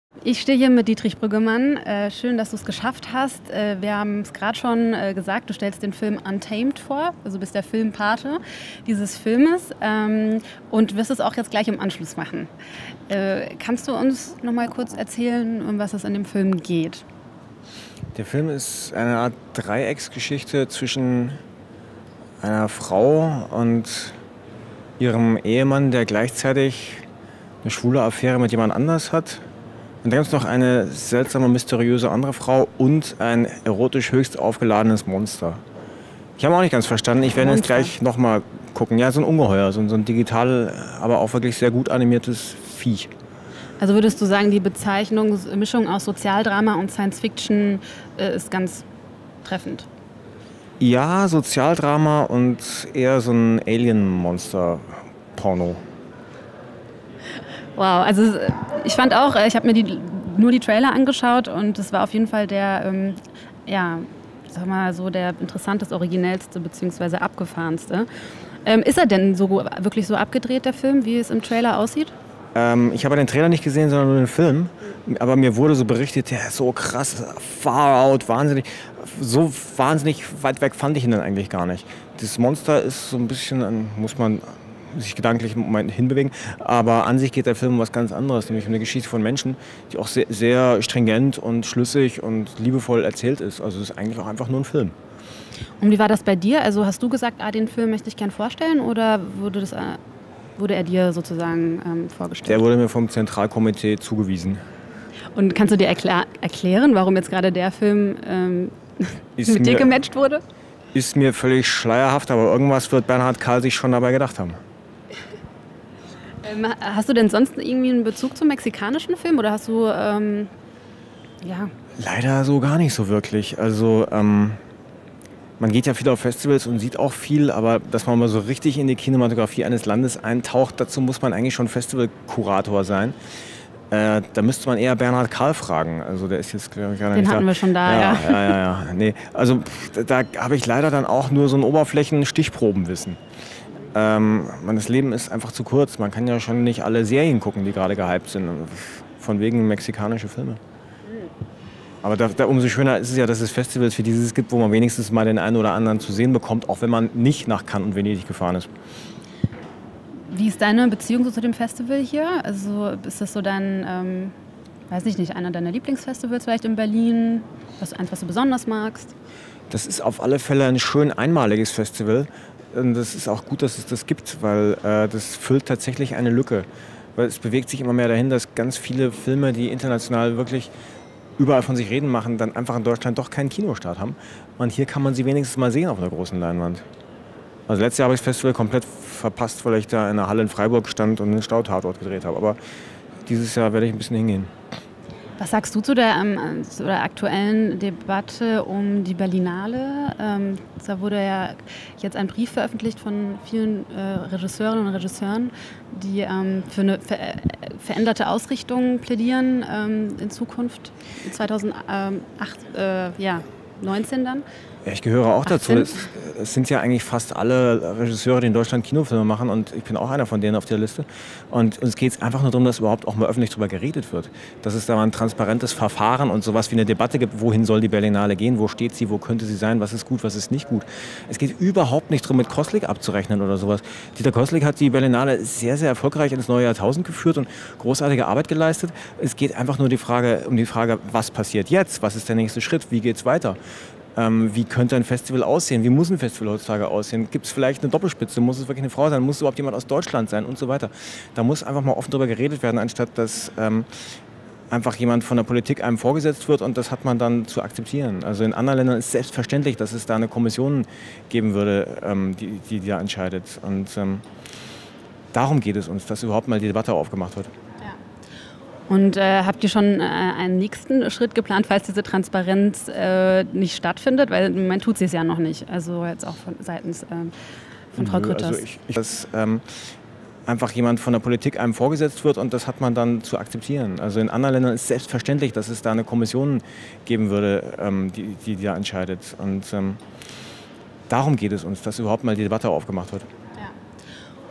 Ich stehe hier mit Dietrich Brüggemann. Schön, dass du es geschafft hast. Wir haben es gerade schon gesagt, du stellst den Film Untamed vor, also bist der Filmpate dieses Filmes und wirst es auch jetzt gleich im Anschluss machen. Kannst du uns noch mal kurz erzählen, um was es in dem Film geht? Der Film ist eine Art Dreiecksgeschichte zwischen einer Frau und ihrem Ehemann, der gleichzeitig eine schwule Affäre mit jemand anders hat. Und dann gibt es noch eine seltsame, mysteriöse andere Frau und ein erotisch höchst aufgeladenes Monster. Ich habe auch nicht ganz verstanden. Ich werde jetzt gleich noch mal gucken. Ja, so ein Ungeheuer, so ein digital, aber auch wirklich sehr gut animiertes Viech. Also würdest du sagen, die Mischung aus Sozialdrama und Science Fiction ist ganz treffend? Ja, Sozialdrama und eher so ein Alien-Monster-Porno. Wow, also ich fand auch, ich habe mir nur die Trailer angeschaut und es war auf jeden Fall der, sag mal so der interessanteste, originellste bzw. abgefahrenste. Ist er denn wirklich so abgedreht, der Film, wie es im Trailer aussieht? Ich habe den Trailer nicht gesehen, sondern nur den Film. Aber mir wurde so berichtet, der ist so krass, far out, wahnsinnig. So wahnsinnig weit weg fand ich ihn dann eigentlich gar nicht. Das Monster ist so ein bisschen, muss man sich gedanklich im Moment hinbewegen. Aber an sich geht der Film um was ganz anderes, nämlich um eine Geschichte von Menschen, die auch sehr, sehr stringent und schlüssig und liebevoll erzählt ist. Also es ist eigentlich auch einfach nur ein Film. Und wie war das bei dir? Also hast du gesagt, den Film möchte ich gern vorstellen oder wurde er dir sozusagen vorgestellt? Der wurde mir vom Zentralkomitee zugewiesen. Und kannst du dir erklären, warum jetzt gerade der Film mit dir gematcht wurde? Ist mir völlig schleierhaft, aber irgendwas wird Bernhard Karl sich schon dabei gedacht haben. Hast du denn sonst irgendwie einen Bezug zum mexikanischen Film oder hast du, Leider so gar nicht so wirklich. Also man geht ja viel auf Festivals und sieht auch viel, aber dass man mal so richtig in die Kinematografie eines Landes eintaucht, dazu muss man eigentlich schon Festivalkurator sein. Da müsste man eher Bernhard Karl fragen. Also der ist jetzt gerade nicht da. Den hatten wir schon da, ja. Ja. Nee, also da habe ich leider dann auch nur so ein Oberflächen-Stichprobenwissen. Das Leben ist einfach zu kurz. Man kann ja schon nicht alle Serien gucken, die gerade gehypt sind. Von wegen mexikanische Filme. Aber umso schöner ist es ja, dass es Festivals wie dieses gibt, wo man wenigstens mal den einen oder anderen zu sehen bekommt, auch wenn man nicht nach Cannes und Venedig gefahren ist. Wie ist deine Beziehung so zu dem Festival hier? Also ist das so dein, weiß ich nicht, einer deiner Lieblingsfestivals vielleicht in Berlin? Was du besonders magst? Das ist auf alle Fälle ein schön einmaliges Festival. Und das ist auch gut, dass es das gibt, weil das füllt tatsächlich eine Lücke. Weil es bewegt sich immer mehr dahin, dass ganz viele Filme, die international wirklich überall von sich reden machen, dann einfach in Deutschland doch keinen Kinostart haben. Und hier kann man sie wenigstens mal sehen auf einer großen Leinwand. Also letztes Jahr habe ich das Festival komplett verpasst, weil ich da in einer Halle in Freiburg stand und einen Stautatort gedreht habe. Aber dieses Jahr werde ich ein bisschen hingehen. Was sagst du zu der aktuellen Debatte um die Berlinale? Da wurde ja jetzt ein Brief veröffentlicht von vielen Regisseurinnen und Regisseuren, die für eine veränderte Ausrichtung plädieren in Zukunft, 2019 dann. Ja, ich gehöre auch dazu. Es sind ja eigentlich fast alle Regisseure, die in Deutschland Kinofilme machen, und ich bin auch einer von denen auf der Liste. Und uns geht es einfach nur darum, dass überhaupt auch mal öffentlich darüber geredet wird. Dass es da ein transparentes Verfahren und sowas wie eine Debatte gibt, wohin soll die Berlinale gehen, wo steht sie, wo könnte sie sein, was ist gut, was ist nicht gut. Es geht überhaupt nicht darum, mit Koslik abzurechnen oder sowas. Dieter Koslik hat die Berlinale sehr, sehr erfolgreich ins neue Jahrtausend geführt und großartige Arbeit geleistet. Es geht einfach nur um die Frage, was passiert jetzt, was ist der nächste Schritt, wie geht es weiter. Wie könnte ein Festival aussehen? Wie muss ein Festival heutzutage aussehen? Gibt es vielleicht eine Doppelspitze? Muss es wirklich eine Frau sein? Muss es überhaupt jemand aus Deutschland sein? Und so weiter. Da muss einfach mal offen darüber geredet werden, anstatt dass einfach jemand von der Politik einem vorgesetzt wird und das hat man dann zu akzeptieren. Also in anderen Ländern ist selbstverständlich, dass es da eine Kommission geben würde, die da entscheidet. Und darum geht es uns, dass überhaupt mal die Debatte aufgemacht wird. Und habt ihr schon einen nächsten Schritt geplant, falls diese Transparenz nicht stattfindet? Weil im Moment tut sie es ja noch nicht. Also jetzt auch seitens von Frau Grütters. Also dass einfach jemand von der Politik einem vorgesetzt wird und das hat man dann zu akzeptieren. Also in anderen Ländern ist selbstverständlich, dass es da eine Kommission geben würde, die da entscheidet. Und darum geht es uns, dass überhaupt mal die Debatte aufgemacht wird.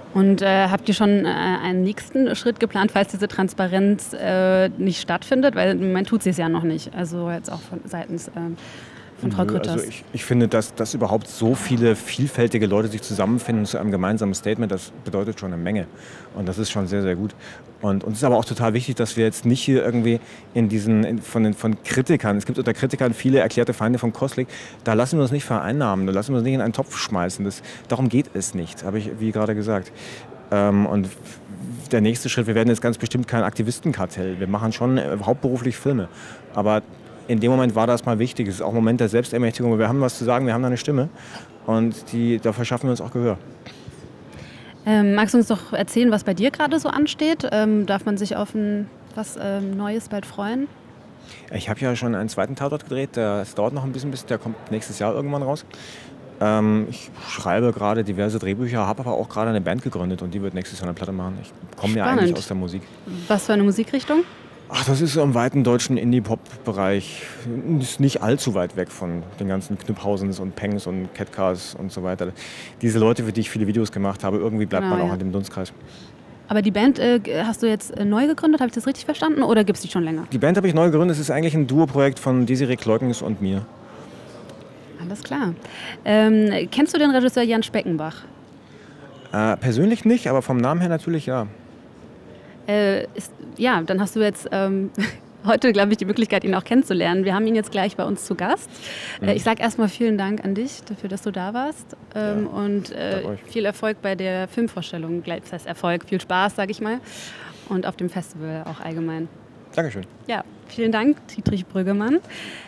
Und habt ihr schon einen nächsten Schritt geplant, falls diese Transparenz nicht stattfindet? Weil im Moment tut sie es ja noch nicht. Also jetzt auch seitens von Frau Grütters. Also ich finde, dass überhaupt so viele vielfältige Leute sich zusammenfinden zu einem gemeinsamen Statement, das bedeutet schon eine Menge. Und das ist schon sehr, sehr gut. Und uns ist aber auch total wichtig, dass wir jetzt nicht hier irgendwie von Kritikern, es gibt unter Kritikern viele erklärte Feinde von Koslik, da lassen wir uns nicht vereinnahmen, da lassen wir uns nicht in einen Topf schmeißen. Darum geht es nicht, habe ich wie gerade gesagt. Und der nächste Schritt, wir werden jetzt ganz bestimmt kein Aktivistenkartell, wir machen schon hauptberuflich Filme, aber in dem Moment war das mal wichtig, es ist auch ein Moment der Selbstermächtigung, wir haben was zu sagen, wir haben da eine Stimme und da verschaffen wir uns auch Gehör. Magst du uns doch erzählen, was bei dir gerade so ansteht? Darf man sich auf was Neues bald freuen? Ich habe ja schon einen zweiten Tatort gedreht, das dauert noch ein bisschen, der kommt nächstes Jahr irgendwann raus. Ich schreibe gerade diverse Drehbücher, habe aber auch gerade eine Band gegründet und die wird nächstes Jahr eine Platte machen. Ich komme ja eigentlich aus der Musik. Was für eine Musikrichtung? Ach, das ist so im weiten deutschen Indie-Pop-Bereich. Ist nicht allzu weit weg von den ganzen Knüpphausens und Pengs und Catcars und so weiter. Diese Leute, für die ich viele Videos gemacht habe, irgendwie bleibt man auch in dem Dunstkreis. Aber die Band hast du jetzt neu gegründet, habe ich das richtig verstanden, oder gibt es die schon länger? Die Band habe ich neu gegründet, es ist eigentlich ein Duo-Projekt von Desiree Kleukens und mir. Alles klar. Kennst du den Regisseur Jan Speckenbach? Persönlich nicht, aber vom Namen her natürlich ja. Ja, dann hast du jetzt heute, glaube ich, die Möglichkeit, ihn auch kennenzulernen. Wir haben ihn jetzt gleich bei uns zu Gast. Ich sage erstmal vielen Dank an dich dafür, dass du da warst. Und viel Erfolg bei der Filmvorstellung. Das heißt Erfolg, viel Spaß, sage ich mal. Und auf dem Festival auch allgemein. Dankeschön. Ja, vielen Dank, Dietrich Brüggemann.